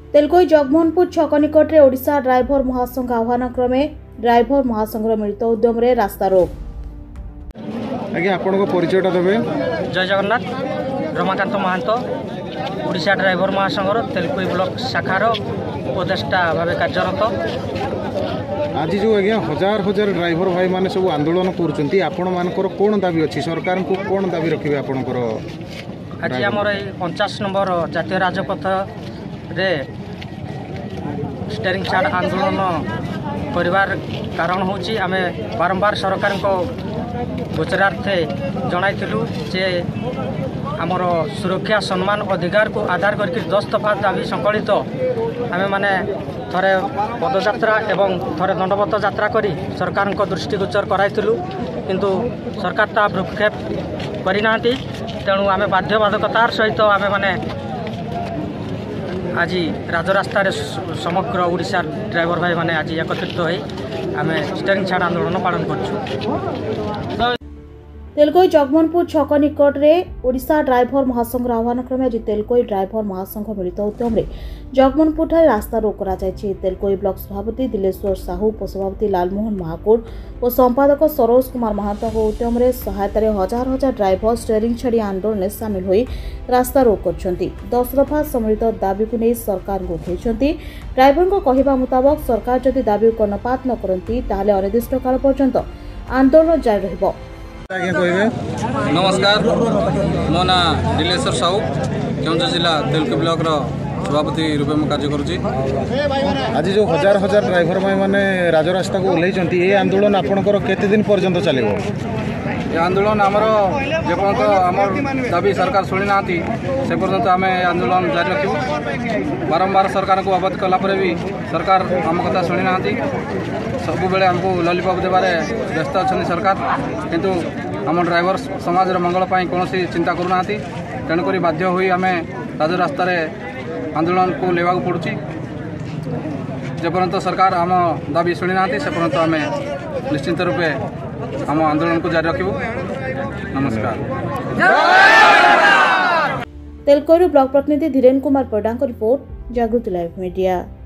तेलकोई जगमोहनपुर छक निकट में ओडिशा ड्राइवर महासंघ आह्वान क्रमे ड्राइवर महासंघर मिलित उद्यम रास्ता रोक। आज्ञा आपन को परिचयटा देबे। जय जगन्नाथ। रमाकांत महांतो ओडिशा ड्राइवर महासंघर तेलकोई ब्लॉक शाखार उपदेष्टा भाव कार्यरत। आज जो आज्ञा हजार हजार ड्राइवर भाई माने सब आंदोलन करुचंती आपण मानकर कोन दाबी अछि सरकार को कोन दाबी रखिबे आपनकर? आज हमर 50 नंबर जातीय राजपथ रे स्टेरिंग चार्ट आंदोलन परिवार कारण होची आमे बारंबार सरकार को गोचरार्थे जणाइथिलु जे आमर सुरक्षा सम्मान अधिकार को आधार करके 10 दफा दाबी संकलित आमे माने थरे पदयात्रा एवं थरे दंडवत यात्रा करी सरकार को दृष्टिगोचर कराइथिलु किंतु सरकार ता भ्रुक्षेप करिनांती। तेणु आमे बाध्यबाधकतार सहित आमे माने आज राजरास्ता समग्र ओडिशा ड्राइवर भाई माने आज एकत्रित होई आमे स्टेरिंग छाड़ आंदोलन पालन करछु। तेलकोई जगमोहनपुर छक निकट में ओडिशा ड्राइवर महासंघ आह्वान क्रमे आज तेलकोई ड्राइवर महासंघ मिलित उद्यम जगमोहनपुर रास्ता रोक करा जायछि। तेलकोई ब्लॉक सभापति दिलेश्वर साहू, उपसभापति लालमोहन महाकुड़ और संपादक सरोज कुमार महांत उद्यम सहायतार हजार हजार ड्राइवर स्टेरिंग छाड़ी आंदोलन में सामिल होई रास्ता रोक करछंती। 10 दफा सम्मिलित दाबी को नहीं सरकार को उठेछंती। ड्राइवर को कहवा मुताबक सरकार जदि दाबी को कर्णपात न करंती ताले अनिर्दिष्ट काल पर्यंत आंदोलन जारी रहिबो। नमस्कार, मो ना दिलेश्वर साहू, केन्दुझर जिला तेलकोई ब्लॉक सभापति रूपे में कार्य करुच्ची। आज जो हजार हजार ड्राइवर भाई माने राजरास्ता को ओह्लैचंती ए आंदोलन आपनकर केते दिन पर्यंत चलेबो? ये आंदोलन आमर जेपर्यंत आमर दाबी सरकार शुणी ना से पर्यंत आम आंदोलन जारी रखू। बारंबार सरकार को अवगत कलापर भी सरकार आम कथा शुणी ना सब बेले आमको लॉलीपॉप देवारे व्यस्त अच्छा सरकार किंतु आम ड्राइवर समाज मंगल कौन चिंता करूना। तेणुक बाध्य हुई आम राजरास्त आंदोलन को लेवा पड़ुची। जेपर्यंत सरकार आम दाबी शुणी ना से पर्यंत आम निश्चिंत रूपे आम आंदोलन को जारी रखू। नमस्कार। तेलकोई ब्लॉक प्रतिनिधि धीरेन कुमार पड़ा रिपोर्ट, जागृति लाइव मीडिया।